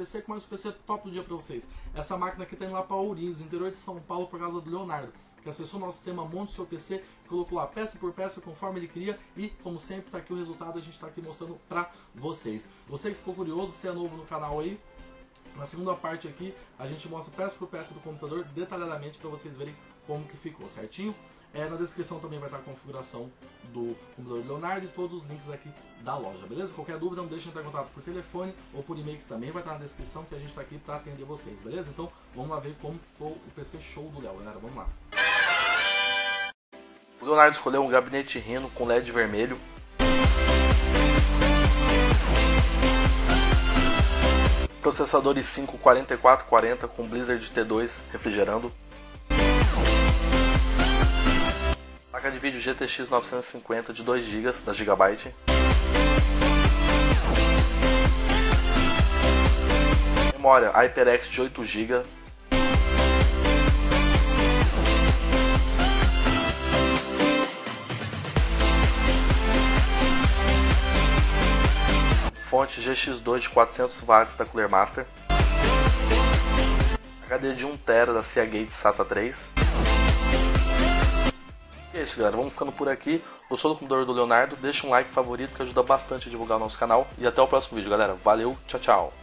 PC com mais um PC top do dia para vocês. Essa máquina aqui tá indo lá para Ourinhos, interior de São Paulo, por causa do Leonardo, que acessou nosso sistema, monte seu PC, colocou lá peça por peça conforme ele queria e, como sempre, tá aqui o resultado, a gente tá aqui mostrando pra vocês. Você que ficou curioso, se é novo no canal aí, na segunda parte aqui a gente mostra peça por peça do computador detalhadamente para vocês verem como que ficou, certinho? Na descrição também vai estar a configuração do computador do Leonardo e todos os links aqui da loja, beleza? Qualquer dúvida não deixe de entrar em contato por telefone ou por e-mail, que também vai estar na descrição, que a gente está aqui para atender vocês, beleza? Então vamos lá ver como ficou o PC show do Léo, galera, vamos lá. O Leonardo escolheu um gabinete Rhino com LED vermelho. Processador i5 4440 com Blizzard T2 refrigerando. Placa de vídeo GTX 950 de 2 GB da Gigabyte. Memória HyperX de 8 GB. Fonte GX2 de 400 watts da Cooler Master. HD de 1 TB da Seagate SATA 3. E é isso, galera, vamos ficando por aqui. Gostou do computador do Leonardo? Deixa um like favorito que ajuda bastante a divulgar o nosso canal. E até o próximo vídeo, galera. Valeu, tchau, tchau.